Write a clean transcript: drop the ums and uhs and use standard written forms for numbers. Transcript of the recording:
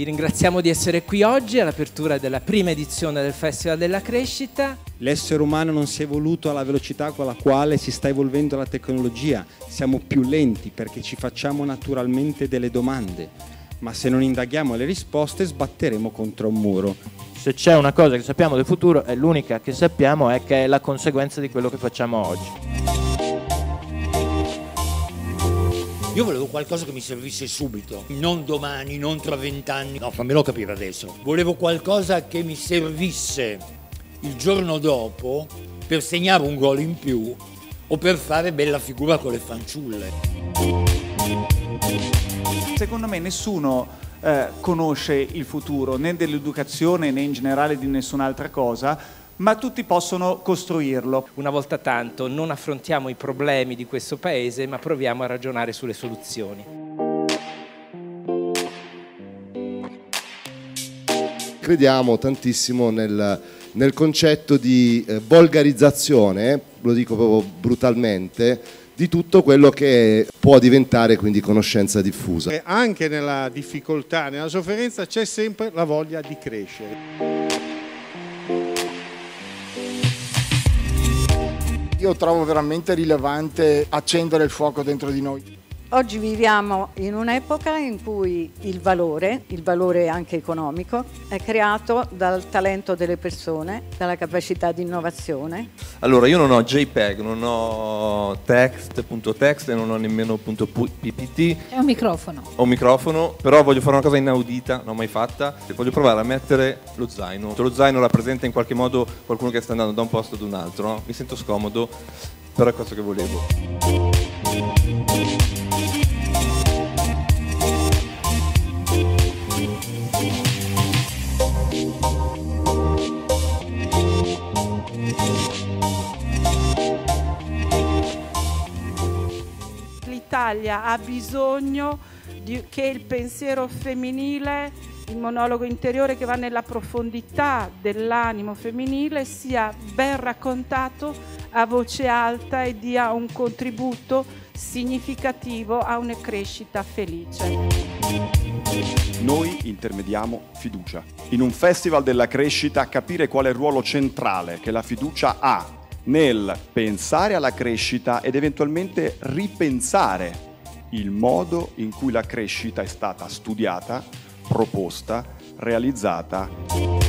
ringraziamo di essere qui oggi all'apertura della prima edizione del Festival della Crescita. L'essere umano non si è evoluto alla velocità con la quale si sta evolvendo la tecnologia. Siamo più lenti perché ci facciamo naturalmente delle domande, ma se non indaghiamo le risposte sbatteremo contro un muro. Se c'è una cosa che sappiamo del futuro, è l'unica che sappiamo, è che è la conseguenza di quello che facciamo oggi. Io volevo qualcosa che mi servisse subito, non domani, non tra 20 anni, no, fammelo capire adesso. Volevo qualcosa che mi servisse il giorno dopo per segnare un gol in più o per fare bella figura con le fanciulle. Secondo me nessuno conosce il futuro, né dell'educazione né in generale di nessun'altra cosa, ma tutti possono costruirlo. Una volta tanto non affrontiamo i problemi di questo paese, ma proviamo a ragionare sulle soluzioni. Crediamo tantissimo nel concetto di volgarizzazione, lo dico proprio brutalmente, di tutto quello che può diventare quindi conoscenza diffusa. E anche nella difficoltà, nella sofferenza c'è sempre la voglia di crescere. Io trovo veramente rilevante accendere il fuoco dentro di noi. Oggi viviamo in un'epoca in cui il valore anche economico, è creato dal talento delle persone, dalla capacità di innovazione. Allora, io non ho JPEG, non ho text e non ho nemmeno .ppt. È un microfono. Ho un microfono, però voglio fare una cosa inaudita, non ho mai fatta. Voglio provare a mettere lo zaino. Lo zaino rappresenta in qualche modo qualcuno che sta andando da un posto ad un altro, no? Mi sento scomodo, però è questo che volevo. L'Italia ha bisogno che il pensiero femminile, il monologo interiore che va nella profondità dell'animo femminile sia ben raccontato a voce alta e dia un contributo significativo a una crescita felice. Noi intermediamo fiducia. In un festival della crescita capire qual è il ruolo centrale che la fiducia ha nel pensare alla crescita ed eventualmente ripensare il modo in cui la crescita è stata studiata, proposta, realizzata.